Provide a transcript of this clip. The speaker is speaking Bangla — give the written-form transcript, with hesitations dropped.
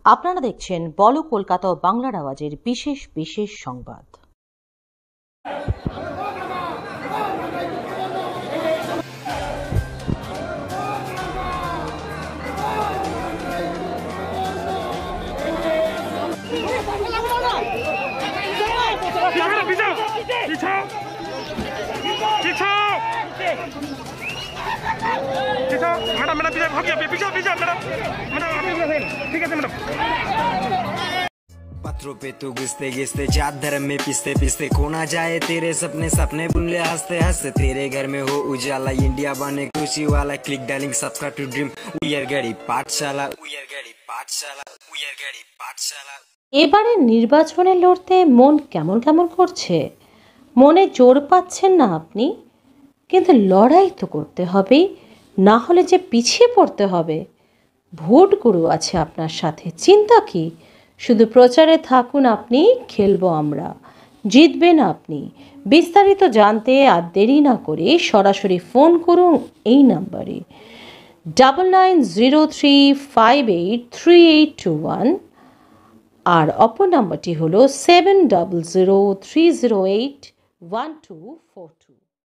আপনারা দেখছেন বলো কলকাতা ও বাংলার আওয়াজের বিশেষ বিশেষ সংবাদ। मैडम मैडम पीछे भागिए पीछे पीछे मैडम मैडम ठीक है मैडम पत्रों पे तू घिसते घिसते जात धर्म में पिसते पिसते खो ना जाए तेरे सपने सपने बुन ले हंसते हंसते तेरे घर में हो उजाला इंडिया बने खुशी वाला click darling subscribe to dream उयर गड़ी पाठशाला उयर गड़ी पाठशाला उयर गड़ी पाठशाला। এবারে নির্বাচনে লড়তে মন কেমন কেমন করছে, মনে জোর পাচ্ছেন না আপনি, কিন্তু লড়াই তো করতে হবেই, না হলে যে পিছিয়ে পড়তে হবে। ভোট গুরু আছে আপনার সাথে, চিন্তা কি, শুধু প্রচারে থাকুন আপনি, খেলবো আমরা, জিতবেন আপনি। বিস্তারিত জানতে আর দেরি না করে সরাসরি ফোন করুন এই নাম্বারে 9903583821 আর অপর নাম্বারটি হলো 7003081242।